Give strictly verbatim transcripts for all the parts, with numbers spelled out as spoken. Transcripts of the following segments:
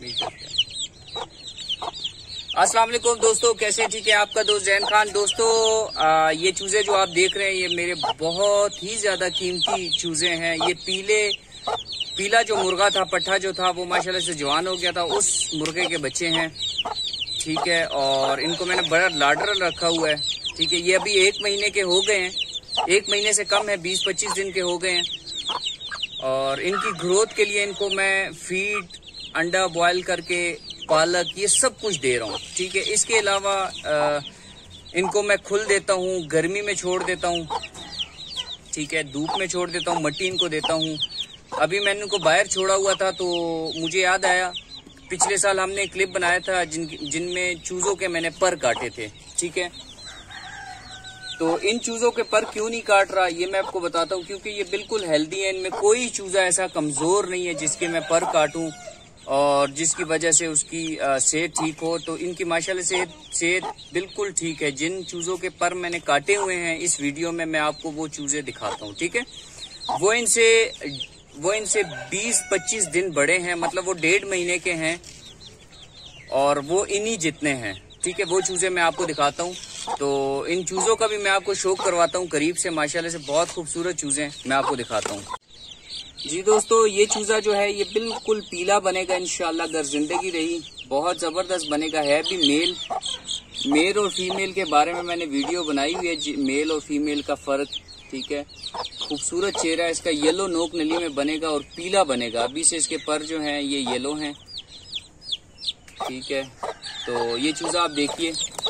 अस्सलाम वालेकुम दोस्तों, कैसे ठीक है आपका दोस्त जैन खान। दोस्तों आ, ये चूजे जो आप देख रहे हैं ये मेरे बहुत ही ज्यादा कीमती चूजे हैं। ये पीले पीला जो मुर्गा था, पट्ठा जो था, वो माशाल्लाह से जवान हो गया था, उस मुर्गे के बच्चे हैं। ठीक है, और इनको मैंने बड़ा लाडर रखा हुआ है। ठीक है, ये अभी एक महीने के हो गए हैं, एक महीने से कम है, बीस पच्चीस दिन के हो गए हैं। और इनकी ग्रोथ के लिए इनको मैं फीड, अंडा बॉयल करके, पालक, ये सब कुछ दे रहा हूँ। ठीक है, इसके अलावा इनको मैं खुल देता हूँ, गर्मी में छोड़ देता हूँ। ठीक है, धूप में छोड़ देता हूँ, मट्टी इनको देता हूँ। अभी मैंने इनको बाहर छोड़ा हुआ था तो मुझे याद आया, पिछले साल हमने क्लिप बनाया था जिन जिनमें चूजों के मैंने पर काटे थे। ठीक है, तो इन चूजों के पर क्यों नहीं काट रहा ये मैं आपको बताता हूँ, क्योंकि ये बिल्कुल हेल्दी है। इनमें कोई चूजा ऐसा कमजोर नहीं है जिसके मैं पर काटूं और जिसकी वजह से उसकी सेहत ठीक हो। तो इनकी माशाल्लाह सेहत सेहत बिल्कुल ठीक है। जिन चूजों के पर मैंने काटे हुए हैं इस वीडियो में मैं आपको वो चूजे दिखाता हूँ। ठीक है, वो इनसे वो इनसे बीस पच्चीस दिन बड़े हैं, मतलब वो डेढ़ महीने के हैं और वो इन्हीं जितने हैं। ठीक है, वो चूजे मैं आपको दिखाता हूँ। तो इन चूजों का भी मैं आपको शौक करवाता हूँ करीब से। माशाल्लाह से बहुत खूबसूरत चूजे मैं आपको दिखाता हूँ। जी दोस्तों, ये चूजा जो है ये बिल्कुल पीला बनेगा इंशाल्लाह, अगर जिंदगी रही। बहुत जबरदस्त बनेगा, है भी मेल। मेल और फीमेल के बारे में मैंने वीडियो बनाई हुई है, मेल और फीमेल का फर्क। ठीक है, खूबसूरत चेहरा इसका, येलो नोक नली में बनेगा और पीला बनेगा। अभी से इसके पर जो हैं ये येलो हैं। ठीक है, तो ये चूजा आप देखिए।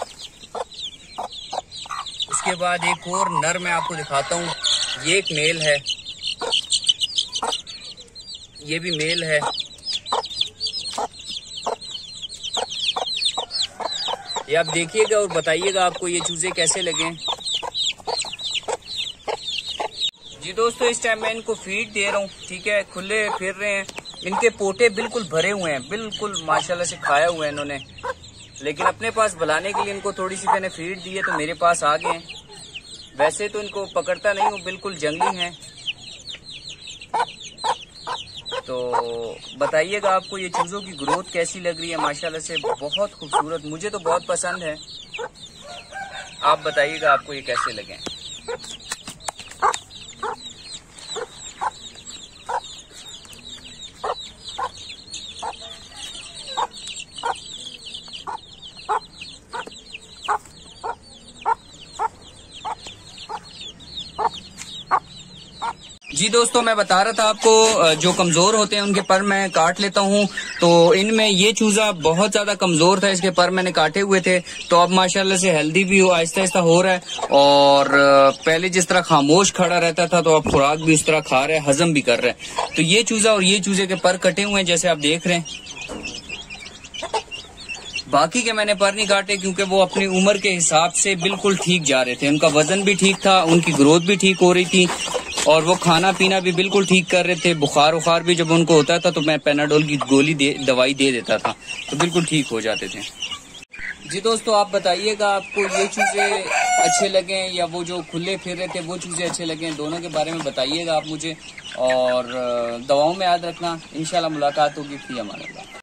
उसके बाद एक और नर मैं आपको दिखाता हूँ। ये एक मेल है, ये भी मेल है। ये आप देखिएगा और बताइएगा आपको ये चूजे कैसे लगे। जी दोस्तों, इस टाइम मैं इनको फीड दे रहा हूँ। ठीक है, खुले फिर रहे हैं, इनके पोटे बिल्कुल भरे हुए हैं, बिल्कुल माशाल्लाह से खाया हुआ है इन्होंने। लेकिन अपने पास बुलाने के लिए इनको थोड़ी सी मैंने फीड दी है तो मेरे पास आ गए हैं। वैसे तो इनको पकड़ता नहीं हूँ, बिल्कुल जंगली हैं। तो बताइएगा आपको ये चूजों की ग्रोथ कैसी लग रही है। माशाल्लाह से बहुत खूबसूरत, मुझे तो बहुत पसंद है। आप बताइएगा आपको ये कैसे लगे। जी दोस्तों, मैं बता रहा था आपको, जो कमजोर होते हैं उनके पर मैं काट लेता हूं। तो इनमें ये चूजा बहुत ज्यादा कमजोर था, इसके पर मैंने काटे हुए थे। तो अब माशाल्लाह से हेल्दी भी हो, आहिस्ता आहिस्ता हो रहा है। और पहले जिस तरह खामोश खड़ा रहता था तो अब खुराक भी उस तरह खा रहा है, हजम भी कर रहा है। तो ये चूजा और ये चूजे के पर कटे हुए हैं जैसे आप देख रहे हैं। बाकी के मैंने पर नहीं काटे क्योंकि वो अपनी उम्र के हिसाब से बिल्कुल ठीक जा रहे थे। उनका वजन भी ठीक था, उनकी ग्रोथ भी ठीक हो रही थी और वो खाना पीना भी बिल्कुल ठीक कर रहे थे। बुखार उखार भी जब उनको होता था तो मैं पेनाडोल की गोली दे दवाई दे देता था तो बिल्कुल ठीक हो जाते थे। जी दोस्तों, आप बताइएगा आपको ये चूजे अच्छे लगे या वो जो खुले फिर रहे थे वो चूजे अच्छे लगे। दोनों के बारे में बताइएगा आप मुझे, और दवाओं में याद रखना। इंशाल्लाह मुलाकात होगी। फी अमान अल्लाह।